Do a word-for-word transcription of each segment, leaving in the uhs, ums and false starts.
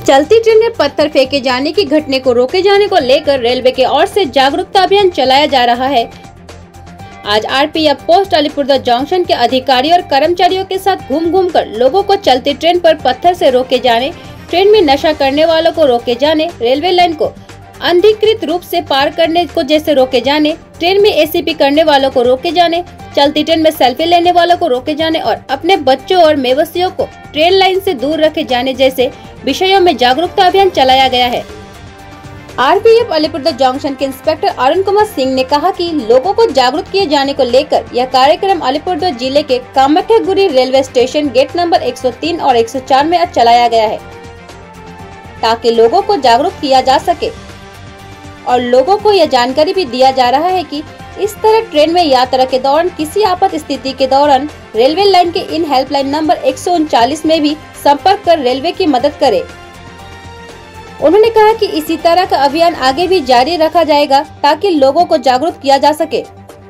चलती ट्रेन में पत्थर फेंके जाने की घटने को रोके जाने को लेकर रेलवे की ओर से जागरूकता अभियान चलाया जा रहा है। आज आरपीएफ पोस्ट अलीपुरद्वार जंक्शन के अधिकारी और कर्मचारियों के साथ घूम घूम कर लोगों को चलती ट्रेन पर पत्थर से रोके जाने, ट्रेन में नशा करने वालों को रोके जाने, रेलवे लाइन को अनधिकृत रूप से पार करने को जैसे रोके जाने, ट्रेन में एसीपी करने वालों को रोके जाने, चलती ट्रेन में सेल्फी लेने वालों को रोके जाने और अपने बच्चों और मवेशियों को ट्रेन लाइन से दूर रखे जाने जैसे विषयों में जागरूकता अभियान चलाया गया है। आरपीएफ अलीपुरद्वार जंक्शन के इंस्पेक्टर अरुण कुमार सिंह ने कहा कि लोगों को जागरूक किए जाने को लेकर यह कार्यक्रम अलीपुरद्वार जिले के Kamakhyaguri railway station gate number एक सौ तीन और एक सौ चार में आज चलाया गया है, ताकि लोगों को जागरूक किया जा सके और लोगों को यह जानकारी भी दिया जा रहा है कि इस तरह ट्रेन में यात्रा के दौरान किसी आपात स्थिति के दौरान रेलवे लाइन के इन हेल्पलाइन नंबर एक सौ उनचालीस में भी संपर्क कर रेलवे की मदद करे। उन्होंने कहा कि इसी तरह का अभियान आगे भी जारी रखा जाएगा ताकि लोगों को जागरूक किया जा सके।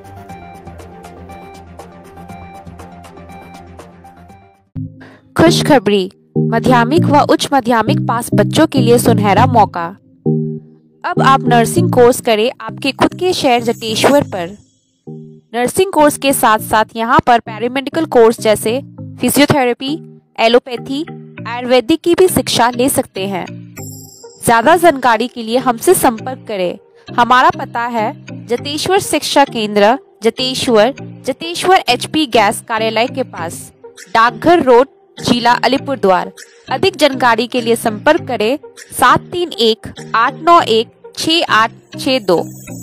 खुशखबरी, माध्यमिक व उच्च माध्यमिक पास बच्चों के लिए सुनहरा मौका। अब आप नर्सिंग कोर्स करें आपके खुद के शहर जटेश्वर पर। नर्सिंग कोर्स के साथ साथ यहाँ पर पैरामेडिकल कोर्स जैसे फिजियोथेरेपी, एलोपैथी, आयुर्वेदिक की भी शिक्षा ले सकते हैं। ज्यादा जानकारी के लिए हमसे संपर्क करें। हमारा पता है जटेश्वर शिक्षा केंद्र, जटेश्वर, जटेश्वर एचपी गैस कार्यालय के पास, डाकघर रोड, जिला अलीपुरद्वार। अधिक जानकारी के लिए संपर्क करें सात तीन एक आठ नौ एक छः आठ छः दो।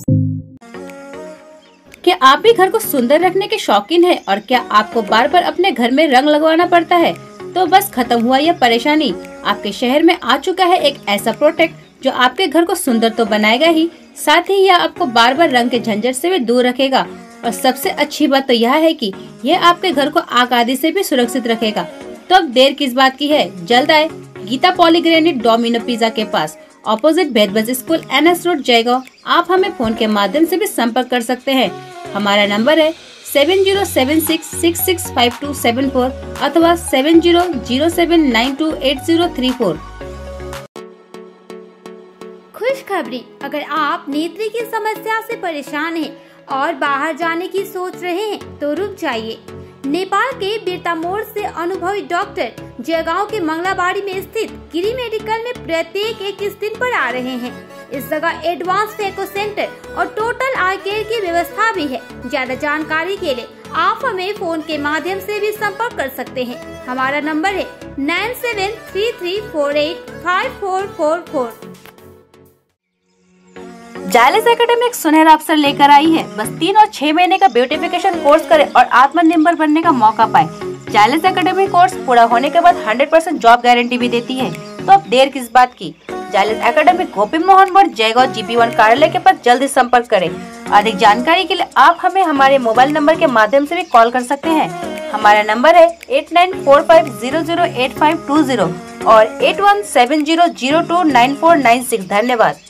क्या आप भी घर को सुंदर रखने के शौकीन हैं और क्या आपको बार बार अपने घर में रंग लगवाना पड़ता है? तो बस खत्म हुआ यह परेशानी। आपके शहर में आ चुका है एक ऐसा प्रोडक्ट जो आपके घर को सुंदर तो बनाएगा ही, साथ ही यह आपको बार बार रंग के झंझट से भी दूर रखेगा और सबसे अच्छी बात तो यह है कि यह आपके घर को आग आदि से भी सुरक्षित रखेगा। तो अब देर किस बात की है, जल्द आए गीता पॉलीग्रेनिट डोमिनो पिज्जा के पास, ऑपोजिट भेदबज स्कूल, एनएस रोड, जयगांव। आप हमें फोन के माध्यम से भी संपर्क कर सकते हैं। हमारा नंबर है seven zero seven six six six five two seven four अथवा seven zero zero seven nine two eight zero three four. खुशखबरी, अगर आप नेत्र की समस्या से परेशान हैं और बाहर जाने की सोच रहे हैं तो रुक जाइए। नेपाल के बिरता मोड़ से अनुभवी डॉक्टर जयगांव के मंगलाबाड़ी में स्थित गिरी मेडिकल में प्रत्येक इक्कीस दिन पर आ रहे हैं। इस जगह एडवांस फेको सेंटर और टोटल आई केयर की व्यवस्था भी है। ज्यादा जानकारी के लिए आप हमें फोन के माध्यम से भी संपर्क कर सकते हैं। हमारा नंबर है nine seven three three four eight five four four four. जायलेस एकेडमी एक सुनहरा अवसर लेकर आई है। बस तीन और छह महीने का ब्यूटिफिकेशन कोर्स करें और आत्मनिर्भर बनने का मौका पाएं। जायलेस एकेडमी कोर्स पूरा होने के बाद हंड्रेड परसेंट जॉब गारंटी भी देती है। तो अब देर किस बात की, जायलेस एकेडमी गोपी मोहन मोड़, जयगांव जीपी वन कार्यालय के पास जल्दी संपर्क करें। अधिक जानकारी के लिए आप हमें हमारे मोबाइल नंबर के माध्यम से भी कॉल कर सकते हैं। हमारा नंबर है eight nine four five zero zero eight five two zero और eight one seven zero zero two nine four nine six. धन्यवाद।